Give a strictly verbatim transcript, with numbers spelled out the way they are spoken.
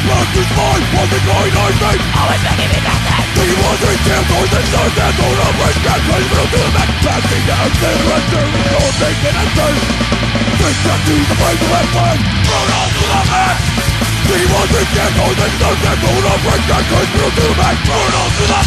Lost his mind, wasn't going on me. Always making me nothing. He was a damn on the sun that on a break that was real to the back. Passing down there and turning on making a turn. Take back to the place of that flag. Thrown on to the back. He was a damn on the sun that on a break that was real to the back. Thrown on to the